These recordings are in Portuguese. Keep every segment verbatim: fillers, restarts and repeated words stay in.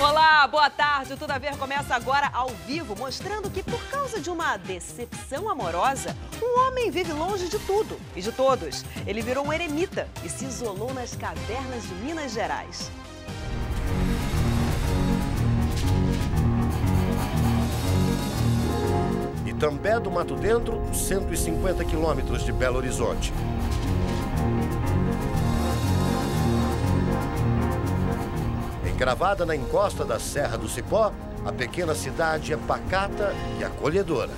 Olá, boa tarde. O Tudo a Ver começa agora ao vivo, mostrando que por causa de uma decepção amorosa, um homem vive longe de tudo e de todos. Ele virou um eremita e se isolou nas cavernas de Minas Gerais. Itambé do Mato Dentro, cento e cinquenta quilômetros de Belo Horizonte. Encravada na encosta da Serra do Cipó, a pequena cidade é pacata e acolhedora.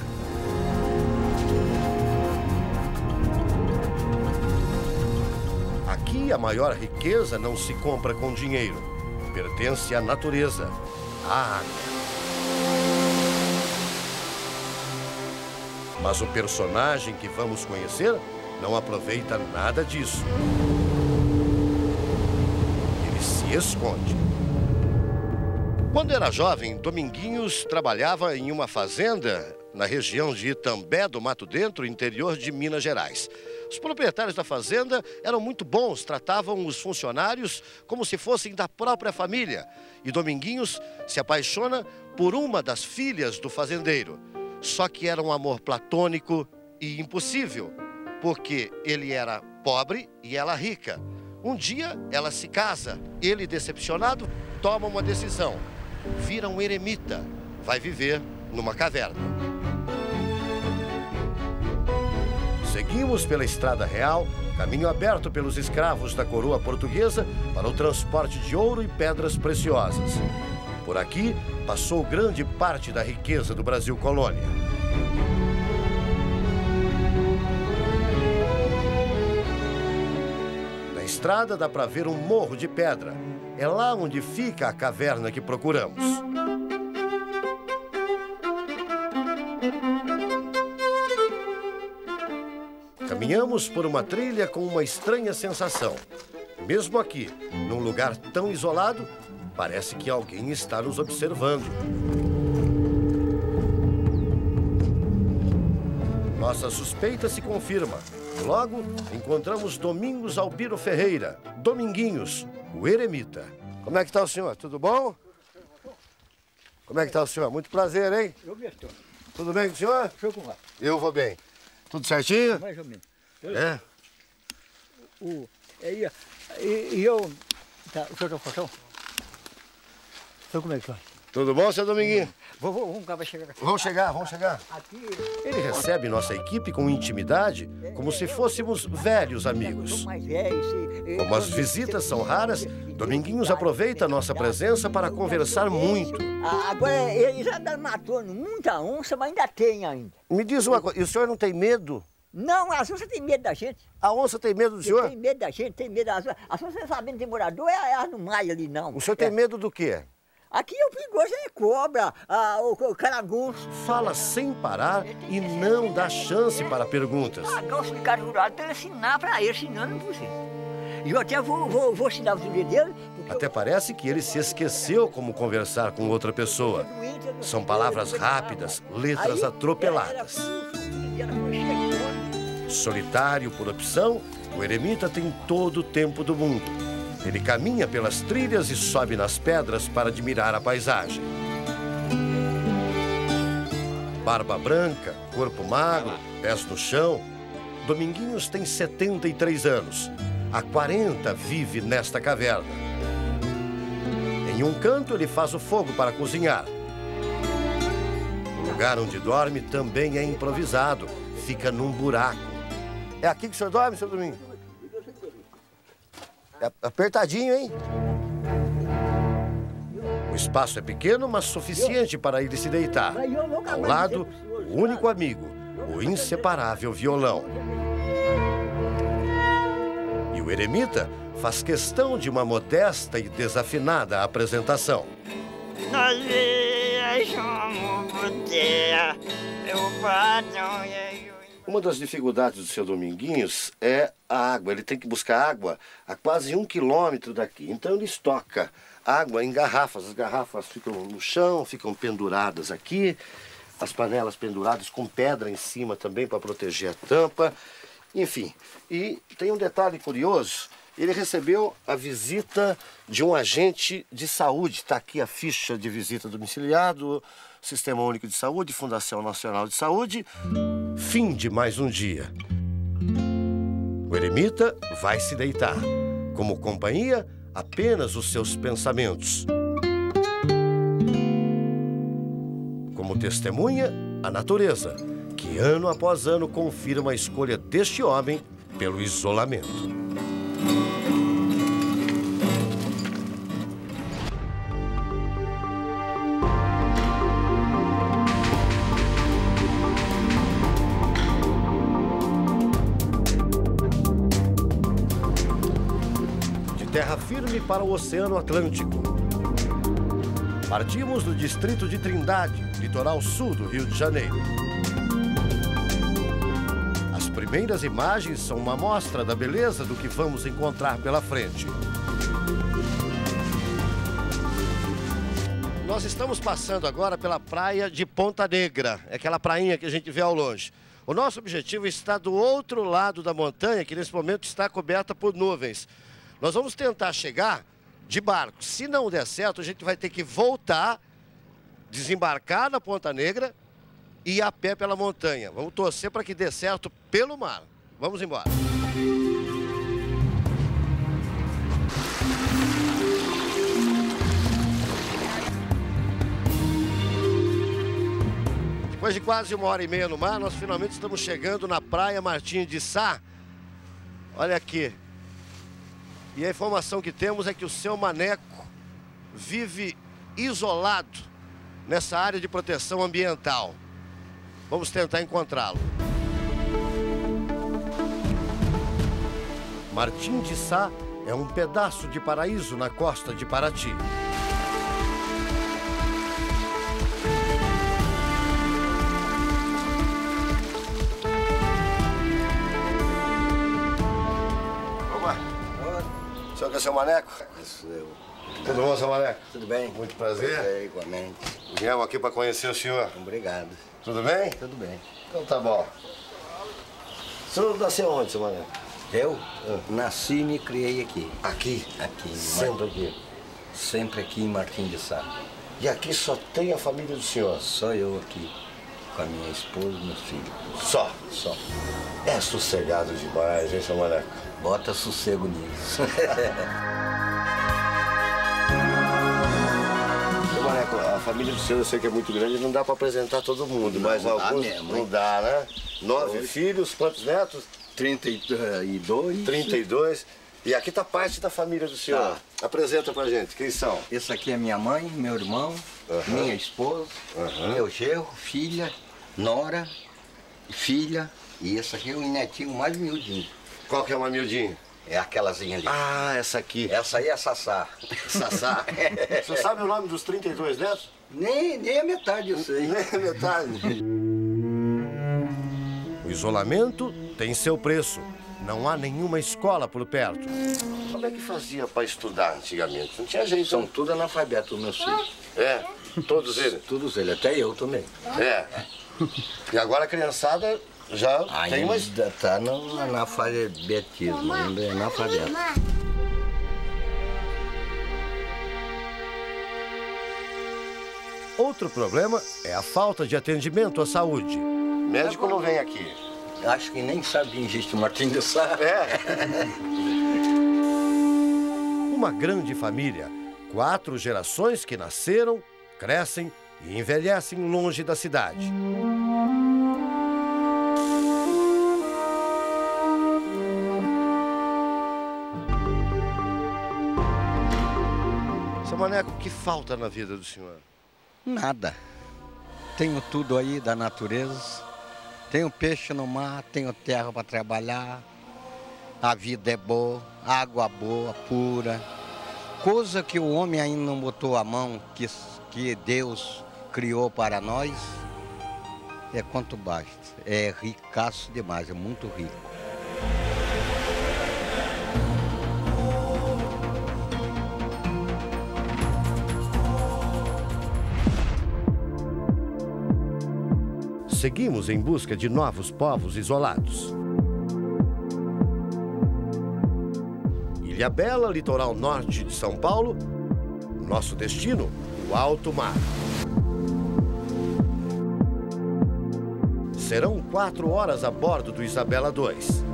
Aqui a maior riqueza não se compra com dinheiro. Pertence à natureza, à água. Mas o personagem que vamos conhecer não aproveita nada disso. Ele se esconde. Quando era jovem, Dominguinhos trabalhava em uma fazenda na região de Itambé do Mato Dentro, interior de Minas Gerais. Os proprietários da fazenda eram muito bons, tratavam os funcionários como se fossem da própria família. E Dominguinhos se apaixona por uma das filhas do fazendeiro. Só que era um amor platônico e impossível, porque ele era pobre e ela rica. Um dia ela se casa, ele, decepcionado, toma uma decisão. Vira um eremita, vai viver numa caverna. Seguimos pela Estrada Real, caminho aberto pelos escravos da coroa portuguesa para o transporte de ouro e pedras preciosas. Por aqui, passou grande parte da riqueza do Brasil colônia. Na estrada dá para ver um morro de pedra. É lá onde fica a caverna que procuramos. Caminhamos por uma trilha com uma estranha sensação. Mesmo aqui, num lugar tão isolado, parece que alguém está nos observando. Nossa suspeita se confirma. Logo, encontramos Domingos Albino Ferreira, Dominguinhos, o eremita. Como é que está o senhor? Tudo bom? Como é que está o senhor? Muito prazer, hein? Eu mesmo estou. Tudo bem com o senhor? Deixa eu como Eu vou bem. Tudo certinho? Mais ou menos. É? O, e, e, e eu... Tá, o senhor está com Então como é que tá? Tudo bom, seu Dominguinho? Vou, vou, vamos cá, vai chegar aqui. Vamos chegar, vamos chegar. Aqui... Ele recebe nossa equipe com intimidade, como se fôssemos velhos amigos. Mais velho, se, Como as visitas são raras, Dominguinhos aproveita a nossa presença para conversar muito. Agora, ele já matou muita onça, mas ainda tem ainda. Me diz uma coisa, e o senhor não tem medo? Não, as onças têm medo da gente. A onça tem medo do senhor? Tem medo da gente, tem medo das onças. As onças sabendo que tem morador, elas não maia ali, não. O senhor tem é. medo do quê? Aqui o perigoso é cobra, a, o, o caragunço. Fala sem parar e não dá chance para perguntas. Ah, não, se ficar jurado, tem que ensinar para ele, senão não é possível. E eu até vou, vou, vou ensinar o filho dele. Até parece que ele se esqueceu como conversar com outra pessoa. São palavras rápidas, letras atropeladas. Solitário por opção, o eremita tem todo o tempo do mundo. Ele caminha pelas trilhas e sobe nas pedras para admirar a paisagem. Barba branca, corpo magro, pés no chão. Dominguinhos tem setenta e três anos. Há quarenta vive nesta caverna. Em um canto ele faz o fogo para cozinhar. O lugar onde dorme também é improvisado. Fica num buraco. É aqui que o senhor dorme, seu Domingos? É apertadinho, hein? O espaço é pequeno, mas suficiente para ele se deitar. Ao lado, o único amigo, o inseparável violão. E o eremita faz questão de uma modesta e desafinada apresentação. Nós viajamos terra, meu patrão e eu... Uma das dificuldades do seu Dominguinhos é a água. Ele tem que buscar água a quase um quilômetro daqui. Então ele estoca água em garrafas. As garrafas ficam no chão, ficam penduradas aqui. As panelas penduradas com pedra em cima também para proteger a tampa. Enfim, e tem um detalhe curioso, ele recebeu a visita de um agente de saúde. Está aqui a ficha de visita domiciliar do Sistema Único de Saúde, Fundação Nacional de Saúde. Fim de mais um dia. O eremita vai se deitar. Como companhia, apenas os seus pensamentos. Como testemunha, a natureza, que ano após ano confirma a escolha deste homem pelo isolamento. De terra firme para o Oceano Atlântico. Partimos do distrito de Trindade, litoral sul do Rio de Janeiro. As primeiras imagens são uma amostra da beleza do que vamos encontrar pela frente. Nós estamos passando agora pela praia de Ponta Negra, é aquela prainha que a gente vê ao longe. O nosso objetivo está do outro lado da montanha, que nesse momento está coberta por nuvens. Nós vamos tentar chegar de barco. Se não der certo, a gente vai ter que voltar, desembarcar na Ponta Negra e ir a pé pela montanha. Vamos torcer para que dê certo pelo mar. Vamos embora. Depois de quase uma hora e meia no mar, nós finalmente estamos chegando na Praia Martim de Sá. Olha aqui. E a informação que temos é que o seu Maneco vive isolado nessa área de proteção ambiental. Vamos tentar encontrá-lo. Martim de Sá é um pedaço de paraíso na costa de Paraty. O senhor quer seu Maneco? Isso eu. Tudo bom, seu Maneco? Tudo bem? Muito prazer. É, igualmente. Viemos aqui para conhecer o senhor. Obrigado. Tudo bem? Tudo bem. Então tá bom. O senhor nasceu onde, seu Maneco? Eu ah. nasci e me criei aqui. Aqui? Aqui. Sempre aqui? Sempre aqui em Martim de Sá. E aqui só tem a família do senhor? Só eu aqui, com a minha esposa e meus filhos. Só? Só. É sossegado demais, hein, seu Maneco? Bota sossego nisso. Seu Maneco, a família do senhor eu sei que é muito grande, não dá para apresentar todo mundo, não, mas não alguns dá mesmo, não dá, né? Nove Dois. filhos, quantos netos? trinta e dois. trinta e dois. E aqui tá parte da família do senhor. Tá. Apresenta pra gente, quem são? Esse aqui é minha mãe, meu irmão, Uhum. minha esposa, Uhum. meu genro, filha, nora, filha. E esse aqui é o netinho mais miudinho. Qual que é uma miudinha? É aquelazinha ali. Ah, essa aqui. Essa aí é Sassá. Sassá. O senhor sabe o nome dos trinta e dois netos? Nem, nem a metade eu sei. Nem a metade. O isolamento tem seu preço. Não há nenhuma escola por perto. Como é que fazia para estudar antigamente? Não tinha jeito. São tudo analfabetos, meus filhos. É, todos eles? Todos eles, até eu também. É. E agora a criançada já tem mais... Ainda está no analfabetismo, ainda é analfabeto. Outro problema é a falta de atendimento à saúde. O médico não vem aqui. Acho que nem sabe que existe o Martim de Sá. É. Uma grande família. Quatro gerações que nasceram, crescem e envelhecem longe da cidade. Seu Maneco, o que falta na vida do senhor? Nada. Tenho tudo aí da natureza. Tenho peixe no mar, tenho terra para trabalhar. A vida é boa, água boa, pura. Coisa que o homem ainda não botou a mão, que, que Deus criou para nós, é quanto basta. É ricaço demais, é muito rico. Seguimos em busca de novos povos isolados. Ilhabela, litoral norte de São Paulo. Nosso destino, o alto mar. Serão quatro horas a bordo do Isabela dois.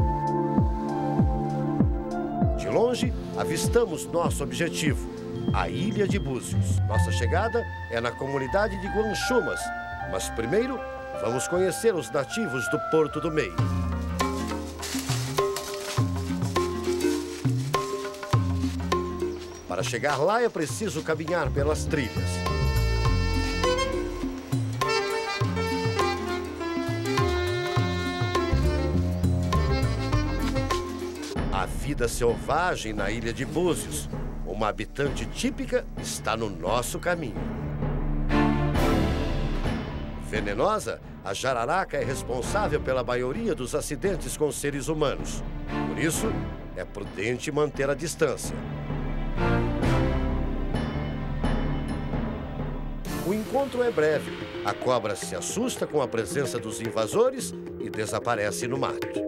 De longe, avistamos nosso objetivo, a Ilha de Búzios. Nossa chegada é na comunidade de Guanchumas, mas primeiro vamos conhecer os nativos do Porto do Meio. Para chegar lá é preciso caminhar pelas trilhas. A vida selvagem na Ilha de Búzios, uma habitante típica, está no nosso caminho. Venenosa, a jararaca é responsável pela maioria dos acidentes com seres humanos. Por isso, é prudente manter a distância. O encontro é breve. A cobra se assusta com a presença dos invasores e desaparece no mato.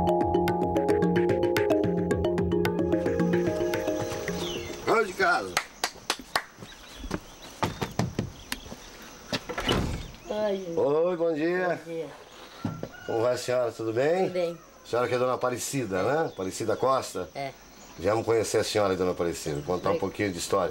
De casa. Oi. Oi, bom dia. Bom dia. Como vai a senhora? Tudo bem? Tudo bem. A senhora que é dona Aparecida, né? Aparecida Costa? É. Viemos conhecer a senhora, dona Aparecida, contar um pouquinho de história.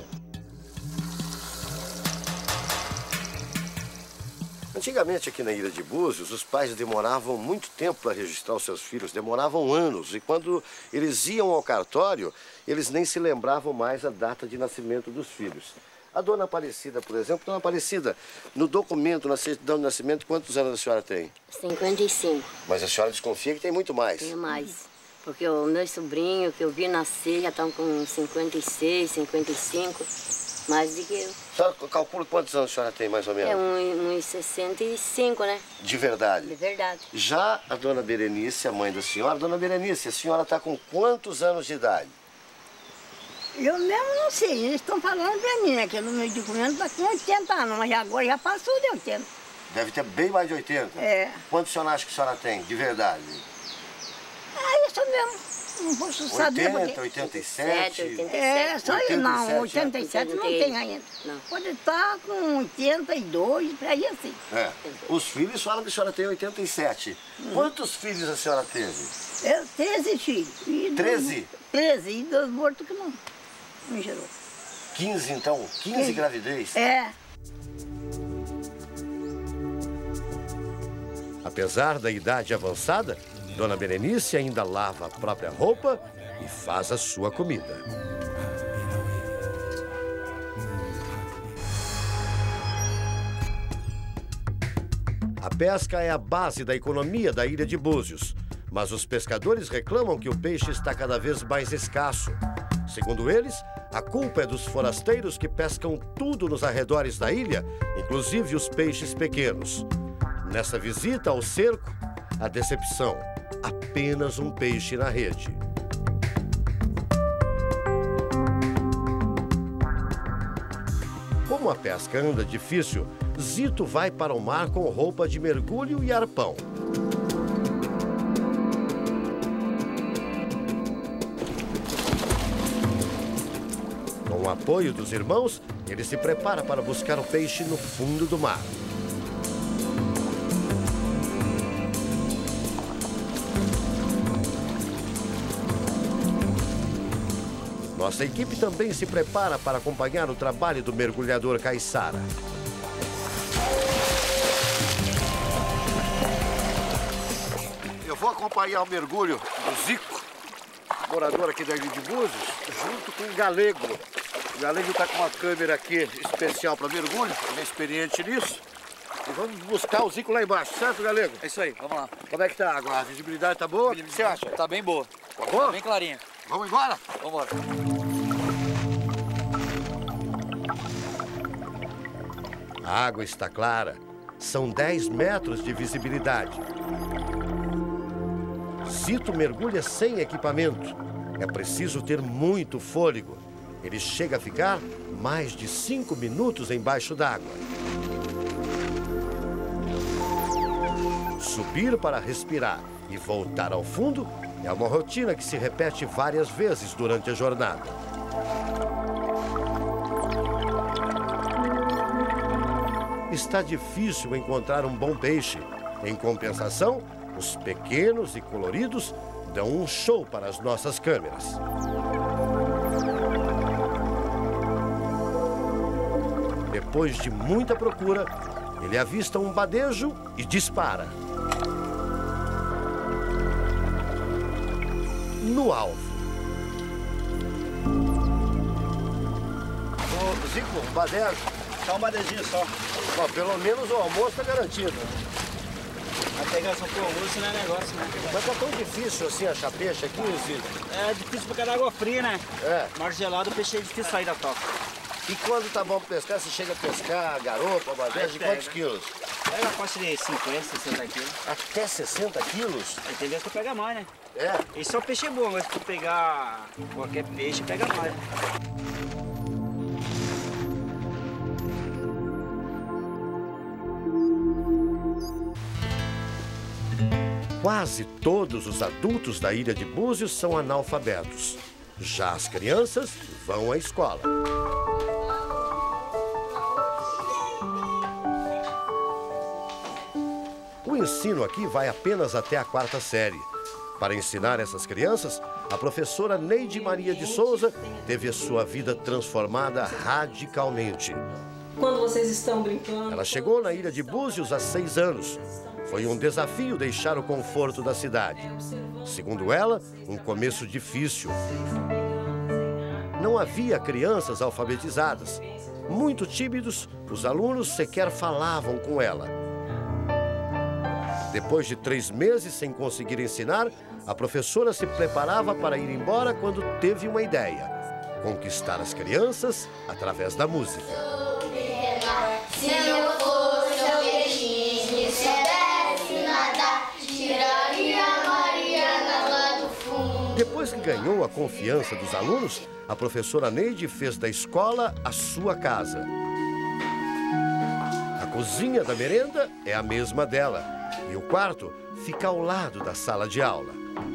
Antigamente, aqui na Ilha de Búzios, os pais demoravam muito tempo para registrar os seus filhos, demoravam anos. E quando eles iam ao cartório, eles nem se lembravam mais a data de nascimento dos filhos. A dona Aparecida, por exemplo, dona Aparecida, no documento, na certidão de nascimento, quantos anos a senhora tem? cinquenta e cinco. Mas a senhora desconfia que tem muito mais. Tem mais. Porque o meu sobrinho que eu vi nascer já estão com cinquenta e seis, cinquenta e cinco. Mais do que eu. A senhora calcula quantos anos a senhora tem, mais ou menos? É uns sessenta e cinco, né? De verdade? De verdade. Já a dona Berenice, a mãe da senhora, dona Berenice, a senhora está com quantos anos de idade? Eu mesmo não sei, eles estão falando pra mim, né? Que no meu documento está com oitenta anos, mas agora já passou de oitenta. Deve ter bem mais de oitenta? É. Quantos a senhora acha que a senhora tem, de verdade? Ah, isso mesmo. Não posso saber. oitenta, porque... oitenta e sete? oitenta e sete. É, só isso não, oitenta e sete né? não tem ainda. Não. Pode estar com oitenta e dois, por aí assim. É. Os filhos falam que a senhora tem oitenta e sete. Hum. Quantos filhos a senhora teve? Eu, treze filhos. E treze? Dois, treze, e dois mortos que não, não gerou. quinze então? quinze, quinze gravidez? É. Apesar da idade avançada, dona Berenice ainda lava a própria roupa e faz a sua comida. A pesca é a base da economia da Ilha de Búzios, mas os pescadores reclamam que o peixe está cada vez mais escasso. Segundo eles, a culpa é dos forasteiros que pescam tudo nos arredores da ilha, inclusive os peixes pequenos. Nessa visita ao cerco, a decepção. Apenas um peixe na rede. Como a pesca anda difícil, Zito vai para o mar com roupa de mergulho e arpão. Com o apoio dos irmãos, ele se prepara para buscar o peixe no fundo do mar. Nossa equipe também se prepara para acompanhar o trabalho do mergulhador Caiçara. Eu vou acompanhar o mergulho do Zico, morador aqui da Ilha de Búzios, junto com o Galego. O Galego está com uma câmera aqui especial para mergulho, ele é experiente nisso. E vamos buscar o Zico lá embaixo, certo, Galego? É isso aí, vamos lá. Como é que tá a água? A visibilidade tá boa? O que você acha? Tá bem boa. Tá boa? Tá bem clarinha. Vamos embora? Vamos embora. A água está clara. São dez metros de visibilidade. Zito mergulha sem equipamento. É preciso ter muito fôlego. Ele chega a ficar mais de cinco minutos embaixo d'água. Subir para respirar e voltar ao fundo É uma rotina que se repete várias vezes durante a jornada. Está difícil encontrar um bom peixe. Em compensação, os pequenos e coloridos dão um show para as nossas câmeras. Depois de muita procura, ele avista um badejo e dispara. No alvo. Ô, Zico, um badejo. Só um badejinho só. Ó, pelo menos o almoço está garantido. Vai pegar só pro almoço não é negócio, né? Mas tá tão difícil assim achar peixe aqui, Zico? É difícil porque é da água fria, né? É. Mar gelado, o peixe é difícil sair da toca. E quando tá bom pra pescar, você chega a pescar garopa, badejo, de quantos quilos? Pega a faixa de cinquenta, sessenta quilos. Até sessenta quilos? Aí tem vezes que pega mais, né? É. Esse é o peixe bom, mas se tu pegar qualquer peixe, pega mais. Quase todos os adultos da ilha de Búzios são analfabetos. Já as crianças vão à escola. O ensino aqui vai apenas até a quarta série. Para ensinar essas crianças, a professora Neide Maria de Souza teve a sua vida transformada radicalmente. Quando vocês estão brincando... Ela chegou na ilha de Búzios há seis anos. Foi um desafio deixar o conforto da cidade. Segundo ela, um começo difícil. Não havia crianças alfabetizadas. Muito tímidos, os alunos sequer falavam com ela. Depois de três meses sem conseguir ensinar, a professora se preparava para ir embora quando teve uma ideia: conquistar as crianças através da música. Se eu fosse o peixinho, soubesse nadar, tiraria a Mariana lá do fundo. Depois que ganhou a confiança dos alunos, a professora Neide fez da escola a sua casa. A cozinha da merenda é a mesma dela. E o quarto fica ao lado da sala de aula.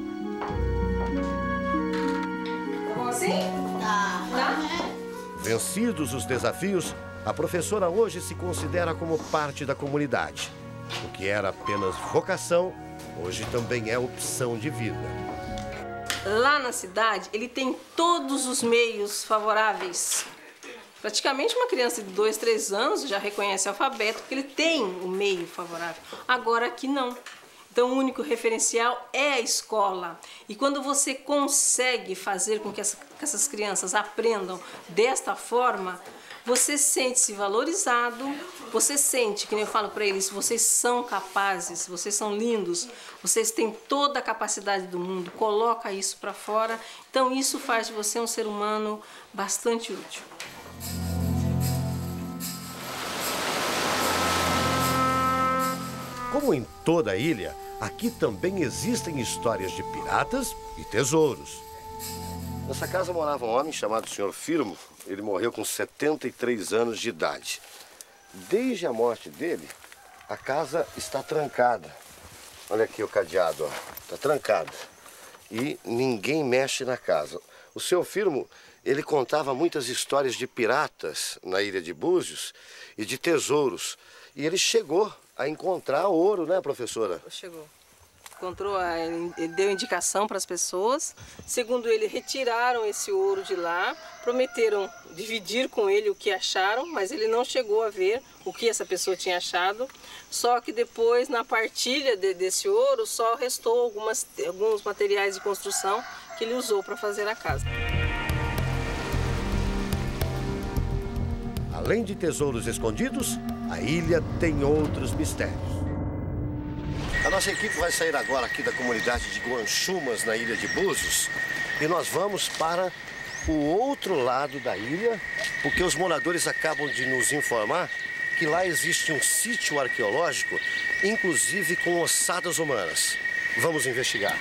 Tá bom assim? Tá. Tá? Vencidos os desafios, a professora hoje se considera como parte da comunidade. O que era apenas vocação, hoje também é opção de vida. Lá na cidade, ele tem todos os meios favoráveis. Praticamente uma criança de dois, três anos já reconhece o alfabeto, porque ele tem um meio favorável. Agora aqui não. Então o único referencial é a escola. E quando você consegue fazer com que essas crianças aprendam desta forma, você sente-se valorizado, você sente, que nem eu falo para eles, vocês são capazes, vocês são lindos, vocês têm toda a capacidade do mundo, coloca isso para fora. Então isso faz de você um ser humano bastante útil. Como em toda a ilha, aqui também existem histórias de piratas e tesouros. Nessa casa morava um homem chamado senhor Firmo. Ele morreu com setenta e três anos de idade. Desde a morte dele, a casa está trancada. Olha aqui o cadeado, ó. Está trancado. E ninguém mexe na casa. O senhor Firmo, ele contava muitas histórias de piratas na ilha de Búzios e de tesouros. E ele chegou a encontrar ouro, né, professora? Chegou. Encontrou, ele deu indicação para as pessoas. Segundo ele, retiraram esse ouro de lá, prometeram dividir com ele o que acharam, mas ele não chegou a ver o que essa pessoa tinha achado. Só que depois, na partilha de, desse ouro, só restou algumas, alguns materiais de construção que ele usou para fazer a casa. Além de tesouros escondidos, a ilha tem outros mistérios. A nossa equipe vai sair agora aqui da comunidade de Guanchumas, na ilha de Búzios, e nós vamos para o outro lado da ilha, porque os moradores acabam de nos informar que lá existe um sítio arqueológico, inclusive com ossadas humanas. Vamos investigar.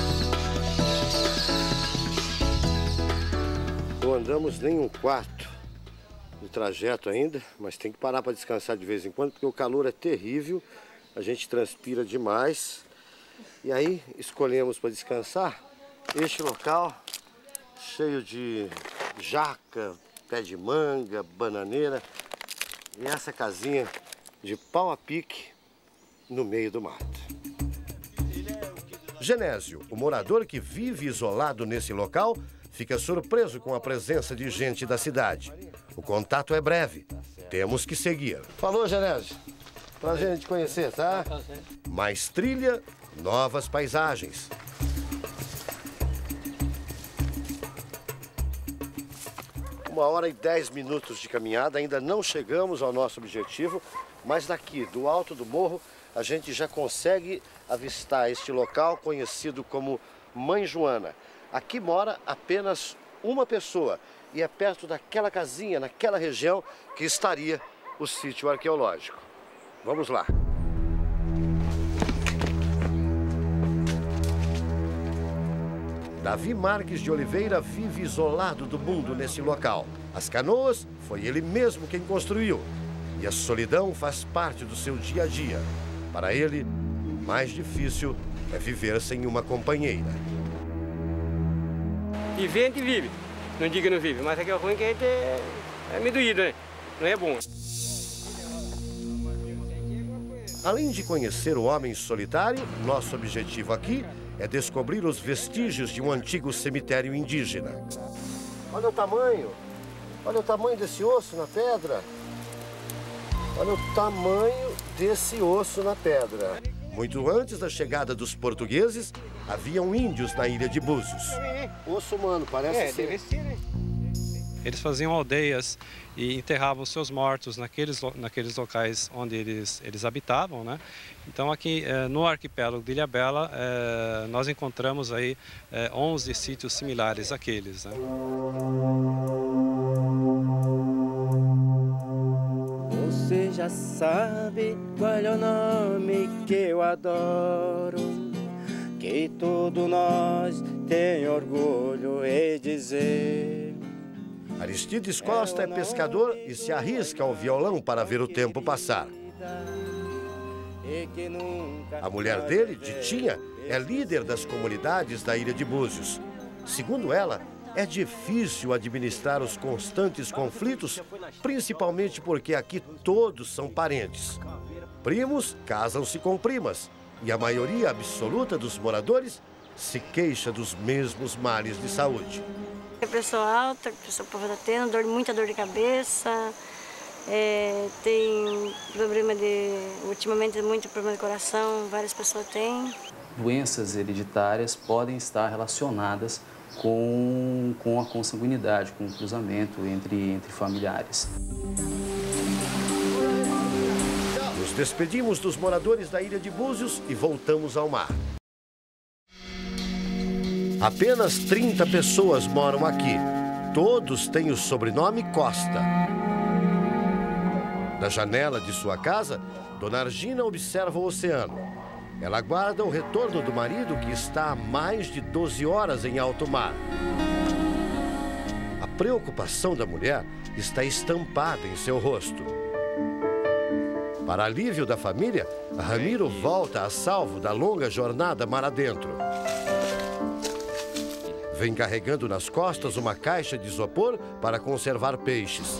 Não andamos nem um quarto de trajeto ainda, mas tem que parar para descansar de vez em quando, porque o calor é terrível, a gente transpira demais. E aí escolhemos para descansar este local cheio de jaca, pé de manga, bananeira e essa casinha de pau a pique no meio do mato. Genésio, o morador que vive isolado nesse local, fica surpreso com a presença de gente da cidade. O contato é breve. Temos que seguir. Falou, Genésio. Prazer em te conhecer, tá? Mais trilha, novas paisagens. Uma hora e dez minutos de caminhada, ainda não chegamos ao nosso objetivo, mas daqui, do alto do morro, a gente já consegue avistar este local conhecido como Mãe Joana. Aqui mora apenas uma pessoa e é perto daquela casinha, naquela região, que estaria o sítio arqueológico. Vamos lá. Davi Marques de Oliveira vive isolado do mundo nesse local. As canoas foi ele mesmo quem construiu. E a solidão faz parte do seu dia a dia. Para ele, o mais difícil é viver sem uma companheira. E vem, a gente vive. Não digo que não vive, mas é que é ruim que a gente é, é meio doído, né? Não é bom. Além de conhecer o homem solitário, nosso objetivo aqui é descobrir os vestígios de um antigo cemitério indígena. Olha o tamanho, olha o tamanho desse osso na pedra. Olha o tamanho desse osso na pedra. Muito antes da chegada dos portugueses, haviam índios na ilha de Búzios. Osso humano, parece é, ser. Deve ser, né? Eles faziam aldeias e enterravam seus mortos naqueles, naqueles locais onde eles, eles habitavam, né? Então aqui eh, no arquipélago de Ilhabela eh, nós encontramos aí eh, onze sítios similares àqueles, né? Você já sabe qual é o nome que eu adoro, que todos nós tem orgulho em dizer. Aristides Costa é pescador e se arrisca ao violão para ver o tempo passar. A mulher dele, Ditinha, é líder das comunidades da ilha de Búzios. Segundo ela, é difícil administrar os constantes conflitos, principalmente porque aqui todos são parentes. Primos casam-se com primas e a maioria absoluta dos moradores se queixa dos mesmos males de saúde. É pressão alta, o povo está tendo, dor, muita dor de cabeça, é, tem problema de, ultimamente, muito problema de coração, várias pessoas têm. Doenças hereditárias podem estar relacionadas com, com a consanguinidade, com o cruzamento entre, entre familiares. Nos despedimos dos moradores da ilha de Búzios e voltamos ao mar. Apenas trinta pessoas moram aqui. Todos têm o sobrenome Costa. Da janela de sua casa, Dona Argina observa o oceano. Ela aguarda o retorno do marido, que está há mais de doze horas em alto mar. A preocupação da mulher está estampada em seu rosto. Para alívio da família, Ramiro volta a salvo da longa jornada mar adentro. Vem carregando nas costas uma caixa de isopor para conservar peixes.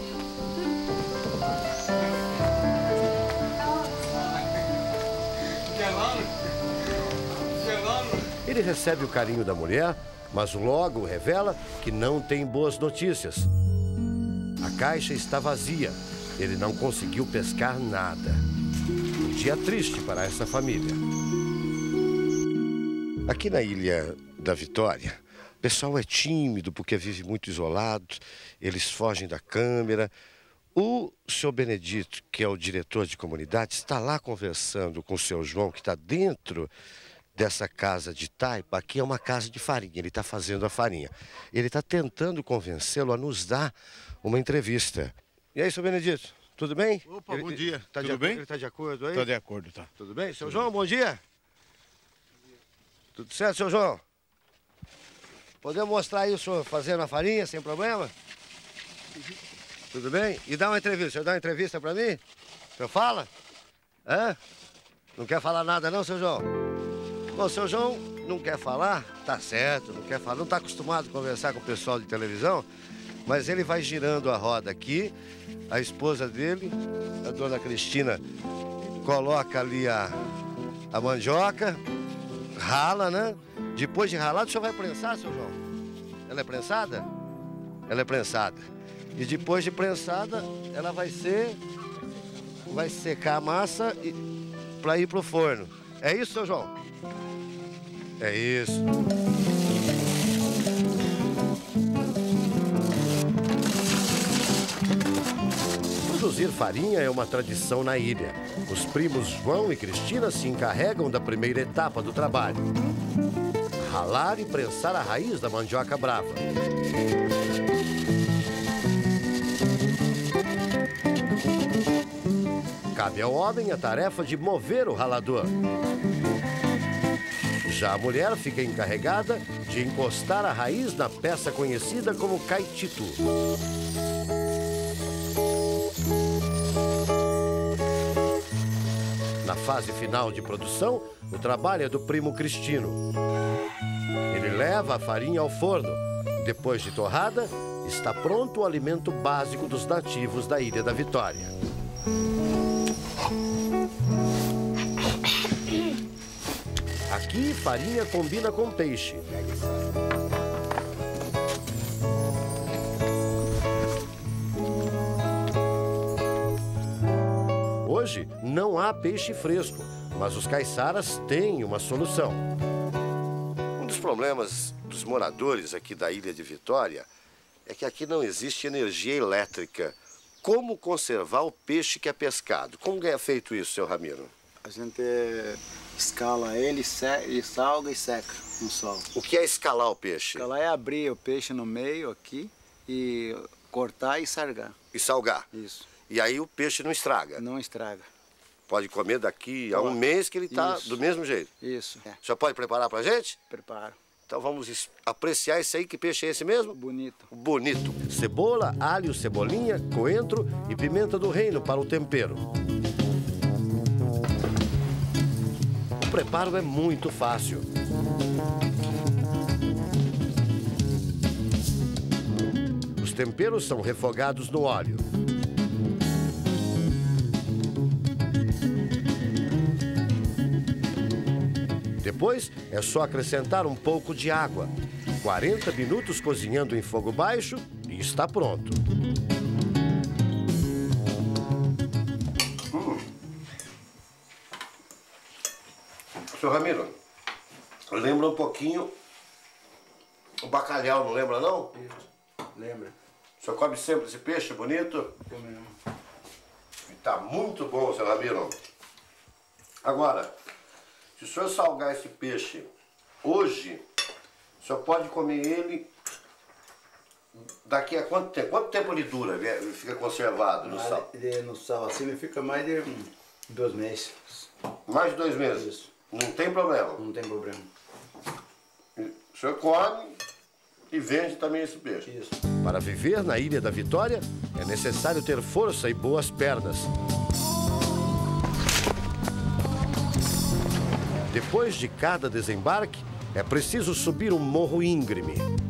Ele recebe o carinho da mulher, mas logo revela que não tem boas notícias. A caixa está vazia. Ele não conseguiu pescar nada. Um dia triste para essa família. Aqui na Ilha da Vitória, o pessoal é tímido porque vive muito isolado, eles fogem da câmera. O senhor Benedito, que é o diretor de comunidade, está lá conversando com o seu João, que está dentro dessa casa de taipa. Aqui é uma casa de farinha, ele está fazendo a farinha. Ele está tentando convencê-lo a nos dar uma entrevista. E aí, senhor Benedito, tudo bem? Opa, ele, bom dia. Tá tudo de, bem? Ele está de acordo aí? Está de acordo, tá. Tudo bem? Seu João, bom dia. Tudo certo, seu João? Podemos mostrar aí o senhor fazendo a farinha, sem problema? Tudo bem? E dá uma entrevista. O senhor dá uma entrevista pra mim? O senhor fala? Hã? Não quer falar nada não, seu João? Bom, seu João não quer falar, tá certo, não quer falar, não tá acostumado a conversar com o pessoal de televisão, mas ele vai girando a roda aqui, a esposa dele, a dona Cristina, coloca ali a, a mandioca, rala, né? Depois de ralar, o senhor vai prensar, seu João? Ela é prensada? Ela é prensada. E depois de prensada, ela vai ser, vai secar a massa para ir pro forno. É isso, seu João? É isso. Produzir farinha é uma tradição na ilha. Os primos João e Cristina se encarregam da primeira etapa do trabalho: ralar e prensar a raiz da mandioca brava. Cabe ao homem a tarefa de mover o ralador. Já a mulher fica encarregada de encostar a raiz na peça conhecida como caititu. Na fase final de produção, o trabalho é do primo Cristino. Ele leva a farinha ao forno. Depois de torrada, está pronto o alimento básico dos nativos da Ilha da Vitória. Aqui, farinha combina com peixe. Hoje, não há peixe fresco, mas os caiçaras têm uma solução. Um dos problemas dos moradores aqui da Ilha de Vitória é que aqui não existe energia elétrica. Como conservar o peixe que é pescado? Como é feito isso, seu Ramiro? A gente escala ele, e salga e seca no sol. O que é escalar o peixe? Escalar é abrir o peixe no meio aqui e cortar e sargar. E salgar? Isso. E aí o peixe não estraga? Não estraga. Pode comer daqui a um mês que ele está do mesmo jeito? Isso. É. O senhor pode preparar pra gente? Preparo. Então vamos apreciar esse aí. Que peixe é esse mesmo? Bonito. Bonito. Cebola, alho, cebolinha, coentro e pimenta do reino para o tempero. O preparo é muito fácil. Os temperos são refogados no óleo. Depois é só acrescentar um pouco de água. quarenta minutos cozinhando em fogo baixo e está pronto. Hum. Senhor Ramiro, lembra um pouquinho o bacalhau, não lembra não? Isso, lembra. O senhor come sempre esse peixe bonito? Comemos. Está muito bom, senhor Ramiro. Agora, se o senhor salgar esse peixe hoje, o senhor pode comer ele daqui a quanto tempo? Quanto tempo ele dura? Ele fica conservado no sal? Ele, no sal assim ele fica mais de dois meses. Mais de dois meses? Isso. Não tem problema? Não tem problema. O senhor come e vende também esse peixe? Isso. Para viver na Ilha da Vitória, é necessário ter força e boas pernas. Depois de cada desembarque, é preciso subir um morro íngreme.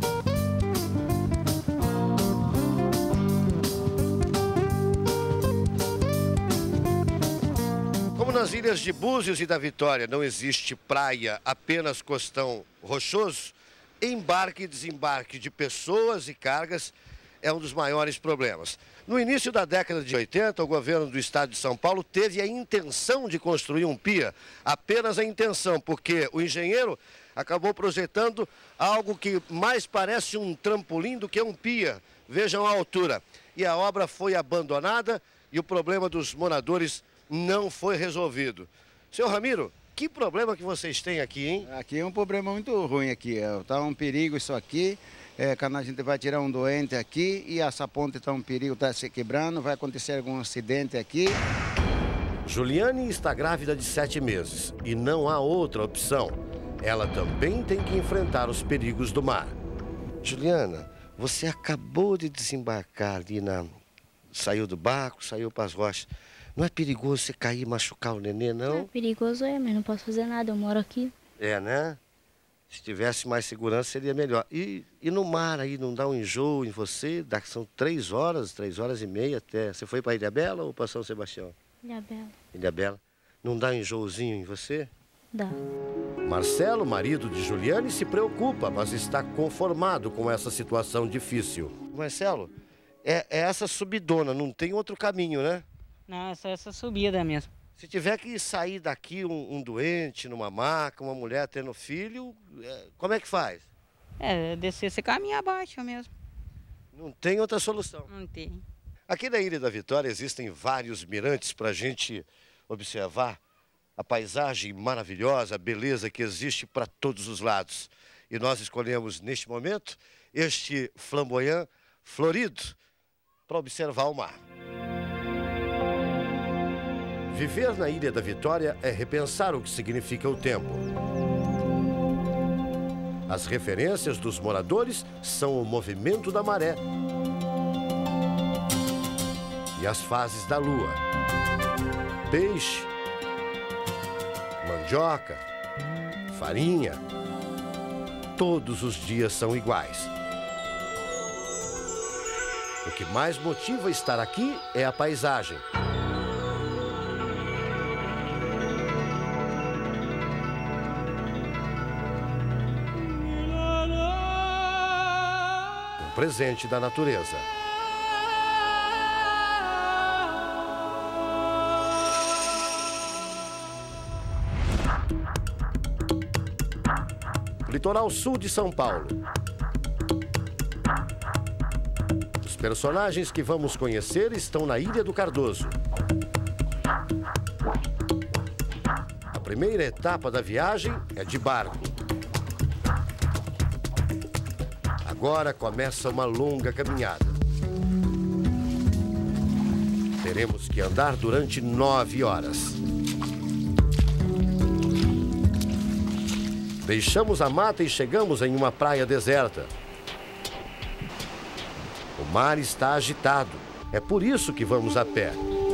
Como nas ilhas de Búzios e da Vitória não existe praia, apenas costão rochoso, embarque e desembarque de pessoas e cargas é um dos maiores problemas. No início da década de oitenta, o governo do estado de São Paulo teve a intenção de construir um pia, apenas a intenção, porque o engenheiro acabou projetando algo que mais parece um trampolim do que um pia. Vejam a altura. E a obra foi abandonada e o problema dos moradores não foi resolvido. Senhor Ramiro, que problema que vocês têm aqui, hein? Aqui é um problema muito ruim aqui. Está um perigo isso aqui. É, quando a gente vai tirar um doente aqui e essa ponte está um perigo, está se quebrando, vai acontecer algum acidente aqui. Juliane está grávida de sete meses e não há outra opção. Ela também tem que enfrentar os perigos do mar. Juliana, você acabou de desembarcar ali na, saiu do barco, saiu para as rochas. Não é perigoso você cair e machucar o nenê, não? É perigoso, é, mas não posso fazer nada, eu moro aqui. É, né? Se tivesse mais segurança, seria melhor. E, e no mar aí, não dá um enjoo em você? Dá, são três horas, três horas e meia até. Você foi para Ilhabela ou para São Sebastião? Ilhabela. Ilhabela. Não dá um enjoozinho em você? Dá. Marcelo, marido de Juliane, se preocupa, mas está conformado com essa situação difícil. Marcelo, é, é essa subidona, não tem outro caminho, né? Não, é só essa subida mesmo. Se tiver que sair daqui um, um doente, numa maca, uma mulher tendo filho, é, como é que faz? É, descer esse caminho abaixo mesmo. Não tem outra solução? Não tem. Aqui na Ilha da Vitória existem vários mirantes para a gente observar a paisagem maravilhosa, a beleza que existe para todos os lados. E nós escolhemos, neste momento, este flamboyant florido para observar o mar. Viver na Ilha da Vitória é repensar o que significa o tempo. As referências dos moradores são o movimento da maré e as fases da lua. Peixe, mandioca, farinha, todos os dias são iguais. O que mais motiva estar aqui é a paisagem. Um presente da natureza. Litoral sul de São Paulo. Os personagens que vamos conhecer estão na Ilha do Cardoso. A primeira etapa da viagem é de barco. Agora começa uma longa caminhada. Teremos que andar durante nove horas. Deixamos a mata e chegamos em uma praia deserta. O mar está agitado. É por isso que vamos a pé.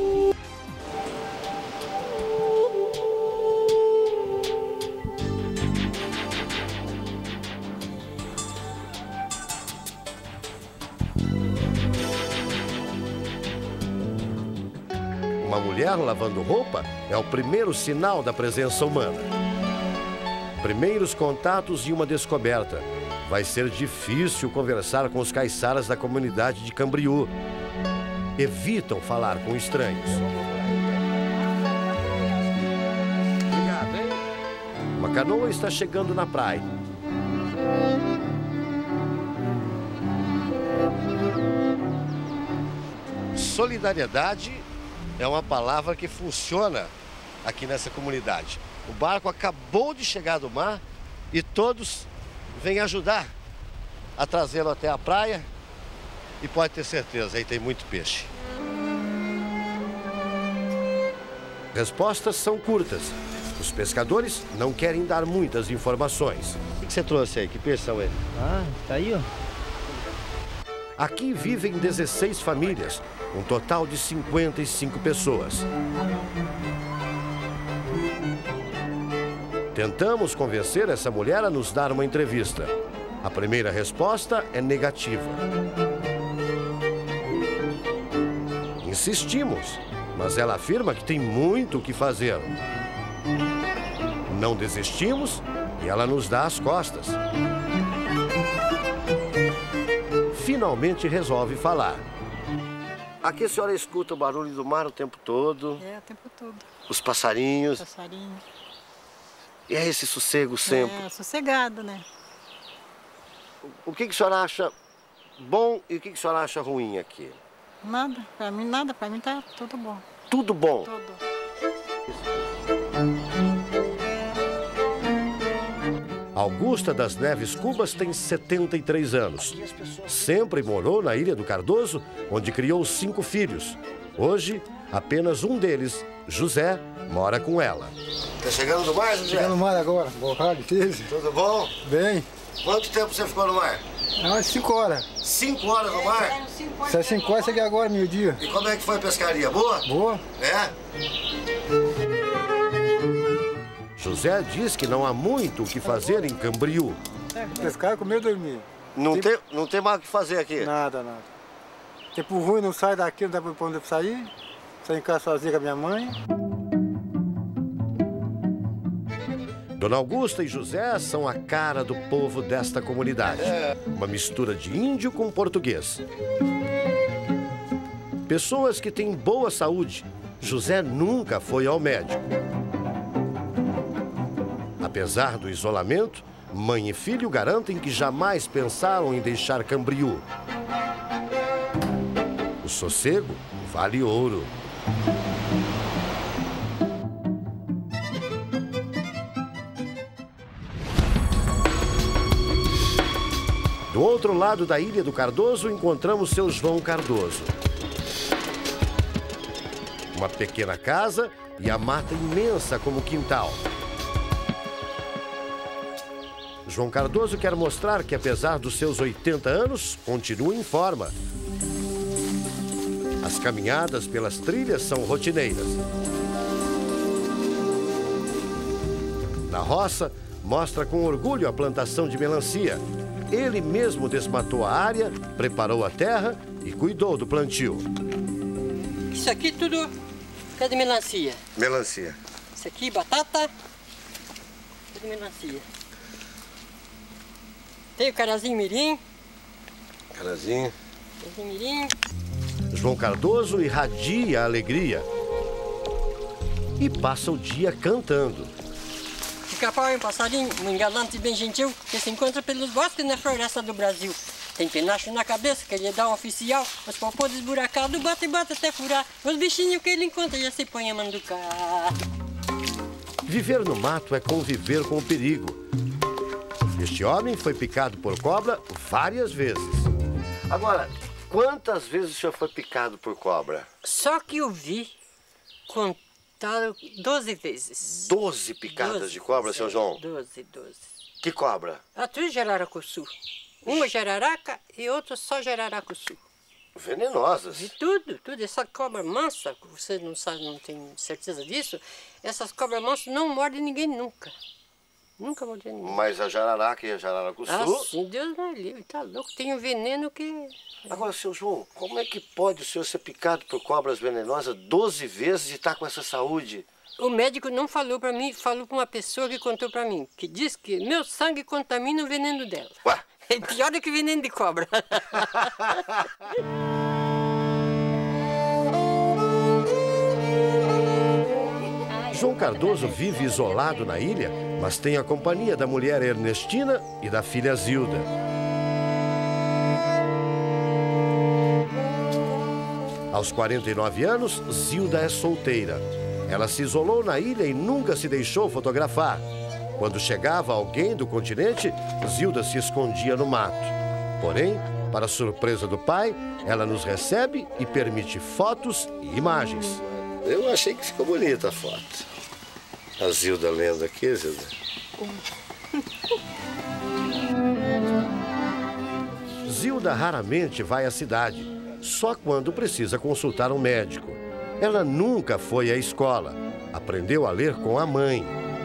Uma mulher lavando roupa é o primeiro sinal da presença humana. Primeiros contatos e uma descoberta. Vai ser difícil conversar com os caiçaras da comunidade de Camboriú. Evitam falar com estranhos. Obrigado, hein? Uma canoa está chegando na praia. Solidariedade é uma palavra que funciona aqui nessa comunidade. O barco acabou de chegar do mar e todos vêm ajudar a trazê-lo até a praia e pode ter certeza, aí tem muito peixe. Respostas são curtas. Os pescadores não querem dar muitas informações. O que você trouxe aí? Que peixe são eles? Ah, tá aí, ó. Aqui vivem dezesseis famílias, um total de cinquenta e cinco pessoas. Tentamos convencer essa mulher a nos dar uma entrevista. A primeira resposta é negativa. Insistimos, mas ela afirma que tem muito o que fazer. Não desistimos e ela nos dá as costas. Finalmente resolve falar. Aqui a senhora escuta o barulho do mar o tempo todo. É, o tempo todo. Os passarinhos. Passarinho. E é esse sossego sempre. É, sossegado, né? O que, que a senhora acha bom e o que, que a senhora acha ruim aqui? Nada, pra mim nada, pra mim tá tudo bom. Tudo bom? Tudo. Augusta das Neves Cubas tem setenta e três anos. Sempre morou na Ilha do Cardoso, onde criou cinco filhos. Hoje, apenas um deles, José, mora com ela. Tá chegando do mar, José? Chegando no mar agora, boa tarde, filho. Tudo bom? Bem. Quanto tempo você ficou no mar? Não, cinco horas. Cinco horas no mar? Se é cinco horas, cheguei agora, meio-dia. E como é que foi a pescaria? Boa? Boa. É? José diz que não há muito o que fazer em Camboriú. Pescar, comer e dormir. Não tem, não tem mais o que fazer aqui? Nada, nada. Tempo ruim, não sai daqui, não dá pra onde sair. Saio em casa sozinho com a minha mãe. Dona Augusta e José são a cara do povo desta comunidade. Uma mistura de índio com português. Pessoas que têm boa saúde. José nunca foi ao médico. Apesar do isolamento, mãe e filho garantem que jamais pensaram em deixar Camboriú. O sossego vale ouro. Do outro lado da Ilha do Cardoso, encontramos seu João Cardoso. Uma pequena casa e a mata imensa como quintal. João Cardoso quer mostrar que, apesar dos seus oitenta anos, continua em forma. As caminhadas pelas trilhas são rotineiras. Na roça, mostra com orgulho a plantação de melancia. Ele mesmo desmatou a área, preparou a terra e cuidou do plantio. Isso aqui tudo é de melancia. Melancia. Isso aqui, batata, é de melancia. Tem o carazinho mirim. Carazinho. Carazinho mirim. João Cardoso irradia a alegria e passa o dia cantando. Pica-pau é um passarinho, muito galante e bem gentil, que se encontra pelos bosques na floresta do Brasil. Tem penacho na cabeça, que ele dá um oficial, os popô desburacados, bate e bate até furar. Os bichinhos que ele encontra já se põe a manducar. Viver no mato é conviver com o perigo. Este homem foi picado por cobra várias vezes. Agora, quantas vezes o senhor foi picado por cobra? Só que eu vi contaram doze vezes. Doze picadas doze, de cobra, seu João? Doze, doze. Que cobra? A tudo jararacuçu. Uma jararaca e outra só jararacuçu. Venenosas? De tudo, tudo. Essa cobra mansa, você não sabe, não tem certeza disso, essas cobras mansas não mordem ninguém nunca. Nunca mordeu ninguém. Mas a jararaca e a jararacuçu? Ah, sim, Deus não é livre, tá louco. Tem um veneno que... Agora, seu João, como é que pode o senhor ser picado por cobras venenosas doze vezes e estar com essa saúde? O médico não falou pra mim, falou pra uma pessoa que contou pra mim, que diz que meu sangue contamina o veneno dela. Ué? É pior do que veneno de cobra. João Cardoso vive isolado na ilha, mas tem a companhia da mulher Ernestina e da filha Zilda. Aos quarenta e nove anos, Zilda é solteira. Ela se isolou na ilha e nunca se deixou fotografar. Quando chegava alguém do continente, Zilda se escondia no mato. Porém, para surpresa do pai, ela nos recebe e permite fotos e imagens. Eu achei que ficou bonita a foto. A Zilda lendo aqui, Zilda. Zilda raramente vai à cidade, só quando precisa consultar um médico. Ela nunca foi à escola, aprendeu a ler com a mãe.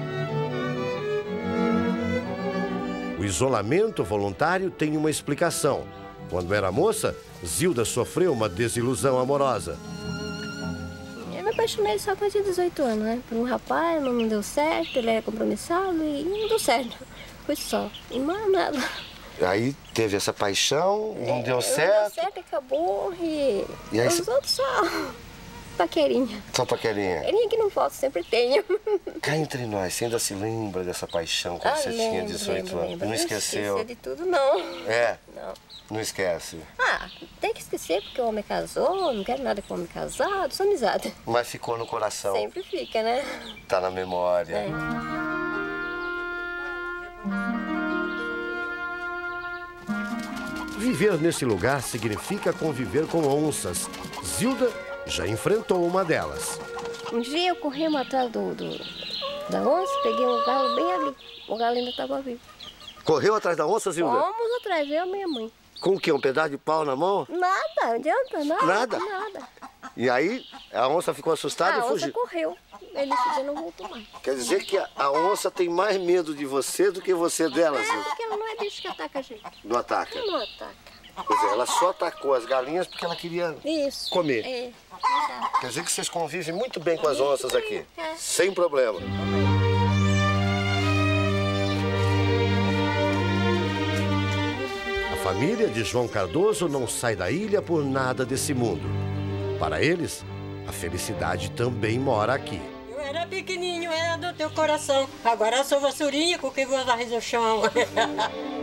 O isolamento voluntário tem uma explicação. Quando era moça, Zilda sofreu uma desilusão amorosa. Eu me apaixonei só com dezoito anos, né? Por um rapaz, mas não deu certo, ele era compromissado e não deu certo. Foi só. E mais nada. Aí teve essa paixão, não é, deu certo. Não deu certo, acabou e, e aí, os cê... outros só paquerinha. Só paquerinha? Paquerinha que não falta, sempre tenho. Cá entre nós, você ainda se lembra dessa paixão quando ah, você lembro, tinha dezoito lembro, anos? Lembro. Não esqueceu? Não esqueci de tudo, não. É? Não. Não esquece? Ah, tem que esquecer porque o homem casou, não quero nada com o homem casado, só amizade. Mas ficou no coração? Sempre fica, né? Tá na memória. É. Viver nesse lugar significa conviver com onças. Zilda já enfrentou uma delas. Um dia eu corri atrás do, do, da onça, peguei um galo bem ali. O galo ainda estava vivo. Correu atrás da onça, Zilda? Fomos atrás, eu e minha mãe. Com o quê? Um pedaço de pau na mão? Nada, não adianta, nada. Nada? Nada. E aí a onça ficou assustada a e fugiu? A onça correu. Ele já não voltou mais. Quer dizer que a, a onça tem mais medo de você do que você dela, Zilda? É, porque ela não é bicho que ataca a gente. Não ataca? Não ataca. Pois é, ela só atacou as galinhas porque ela queria Isso. comer. É, exato. Quer dizer que vocês convivem muito bem com as onças aqui. É. Sem problema. A família de João Cardoso não sai da ilha por nada desse mundo. Para eles, a felicidade também mora aqui. Eu era pequenininho, era do teu coração. Agora eu sou vassourinha com quem vou varrer o chão.